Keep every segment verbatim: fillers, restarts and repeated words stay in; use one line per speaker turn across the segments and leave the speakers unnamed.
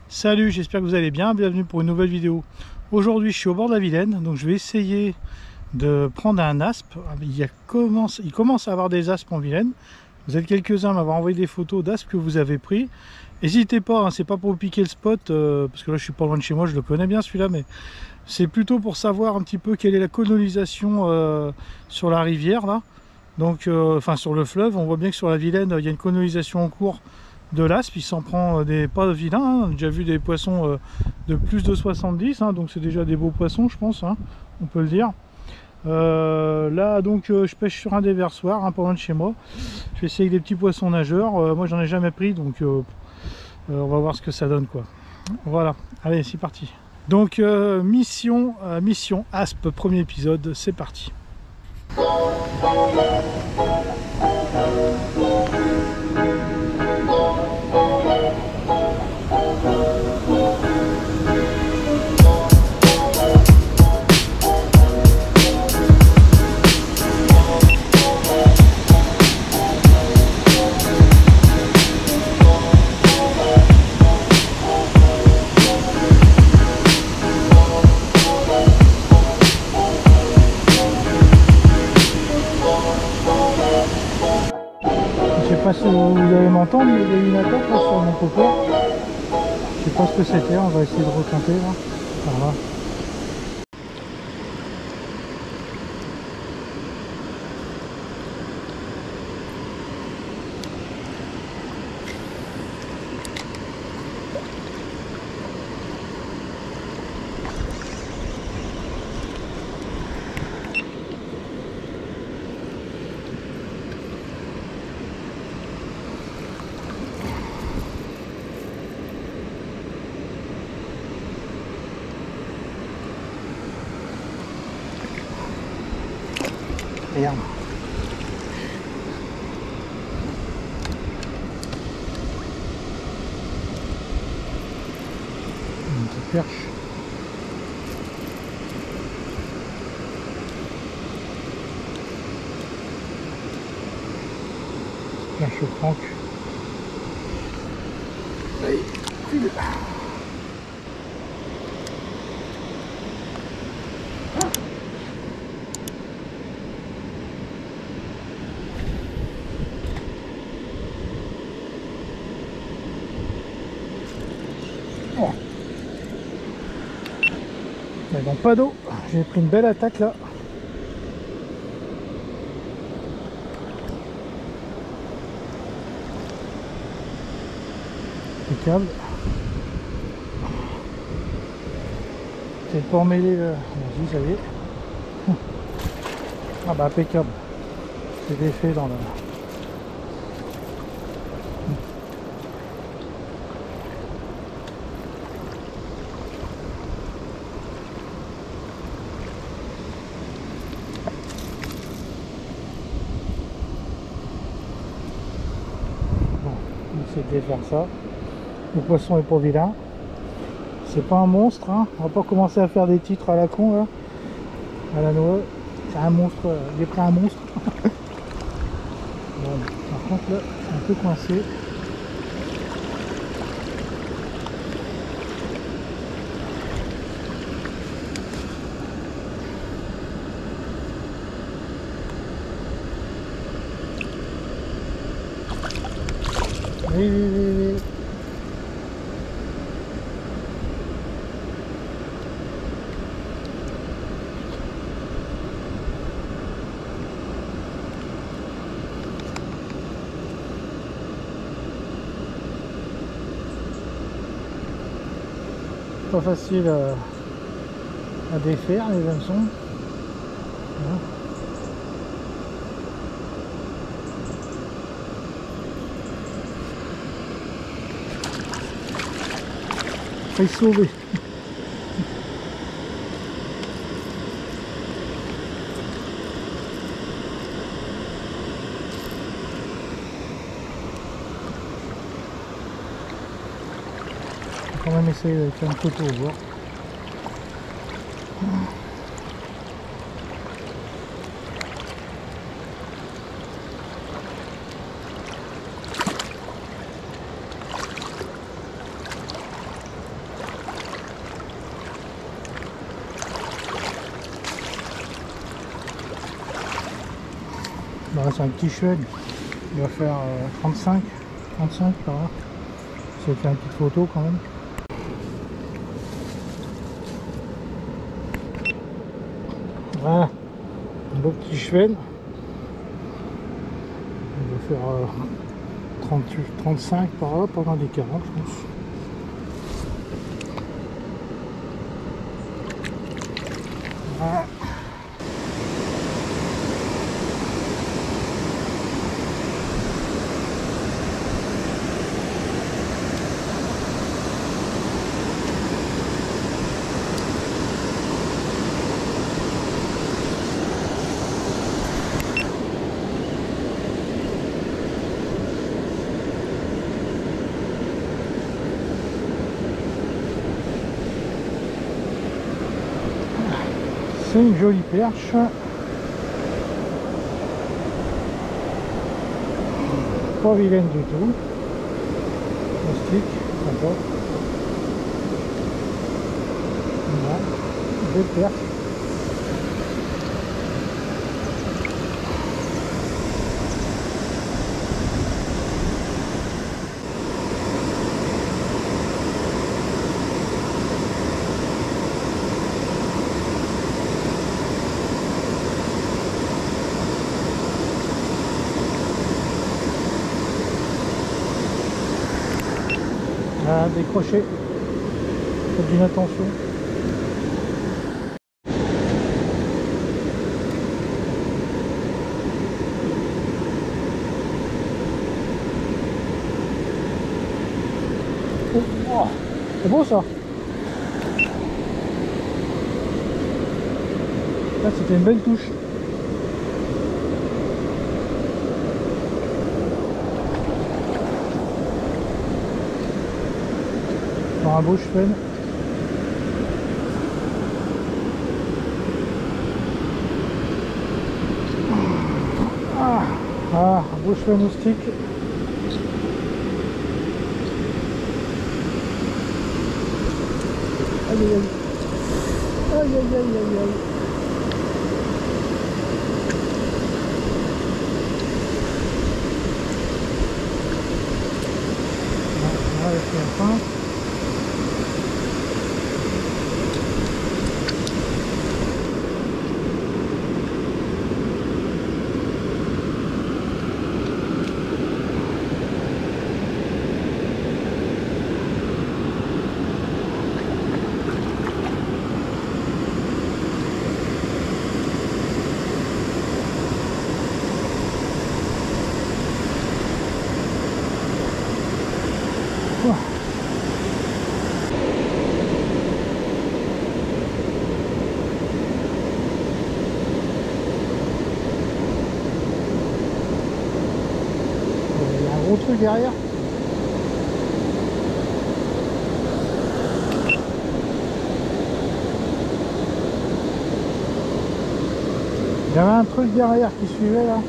Salut, j'espère que vous allez bien, bienvenue pour une nouvelle vidéo. Aujourd'hui je suis au bord de la Vilaine, donc je vais essayer de prendre un aspe. Il, y a commence, il commence à avoir des aspes en Vilaine. Vous êtes quelques-uns à m'avoir envoyé des photos d'aspes que vous avez pris. N'hésitez pas, hein, c'est pas pour piquer le spot, euh, parce que là je suis pas loin de chez moi, je le connais bien celui-là, mais c'est plutôt pour savoir un petit peu quelle est la colonisation euh, sur la rivière là. Donc, euh, enfin sur le fleuve, on voit bien que sur la Vilaine, il y a une colonisation en cours de l'aspe. Il s'en prend des pas vilains, hein. On a déjà vu des poissons euh, de plus de soixante-dix, hein, donc c'est déjà des beaux poissons, je pense, hein, on peut le dire. Euh, là, donc, euh, je pêche sur un déversoir, hein, pas loin de chez moi. Je vais essayer avec des petits poissons nageurs. Euh, moi, j'en ai jamais pris, donc euh, euh, on va voir ce que ça donne, quoi. Voilà, allez, c'est parti. Donc, euh, mission, euh, mission aspe, premier épisode, c'est parti. Je sais pas si vous allez m'entendre, mais il y a eu une attaque là sur mon copain. Je sais pas ce que c'était, on va essayer de retenter là. Voilà. Regarde. Une petite perche. Perche franc. Allez, file. Oh. Mais bon, pas d'eau. J'ai pris une belle attaque là. Impeccable. C'est pas emmêler le... Vas-y, ça y est. Ah bah impeccable. C'est défait dans le... de faire ça. Le poisson est pas vilain. C'est pas un monstre, hein. On va pas commencer à faire des titres à la con là. À la noix. C'est un monstre. J'ai pris un monstre. Bon, par contre là, c'est un peu coincé. Oui, oui, oui, oui. Pas facile à, à défaire les hameçons. Voilà. Failli sauver. On va quand même essayer de faire une photo au bord. Là c'est un petit cheval, il va faire euh, trente-cinq, trente-cinq par là. Je vais faire une petite photo quand même. Voilà, un beau petit cheval. Il va faire euh, trente-huit, trente-cinq par là, pendant des quarante je pense. Voilà. C'est une jolie perche. Pas vilaine du tout. Plastique, sympa. Voilà, belle perche. À décrocher, faites bien attention. Oh, oh, c'est beau ça. Là c'était une belle touche. Un beau cheval. Ah, ah, un beau cheval moustique. Aïe aïe aïe. Aïe aïe aïe aïe aïe. Ah, là, c'est la fin. Il y a un gros truc derrière. Il y avait un truc derrière qui suivait là.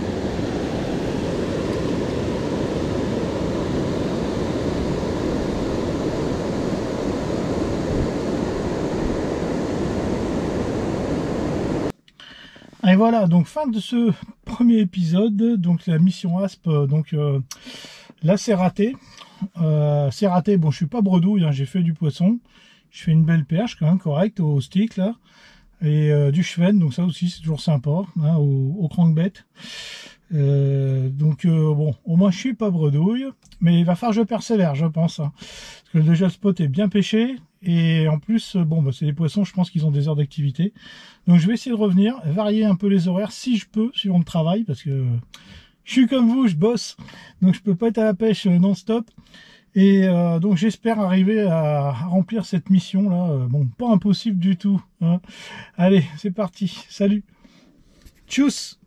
Et voilà, donc fin de ce premier épisode, donc la mission Asp, donc euh, là c'est raté, euh, c'est raté, bon je suis pas bredouille, hein, j'ai fait du poisson, je fais une belle perche quand même correcte au stick là, et euh, du cheven, donc ça aussi c'est toujours sympa, hein, au, au crankbait, euh, donc euh, bon, au moins je suis pas bredouille, mais il va falloir que je persévère je pense, hein, parce que déjà le spot est bien pêché, et en plus, bon, bah, c'est des poissons, je pense qu'ils ont des heures d'activité. Donc je vais essayer de revenir, varier un peu les horaires si je peux, suivant le travail, parce que je suis comme vous, je bosse, donc je peux pas être à la pêche non-stop. Et euh, donc j'espère arriver à, à remplir cette mission là. Bon, pas impossible du tout, hein. Allez, c'est parti, salut. Tchuss.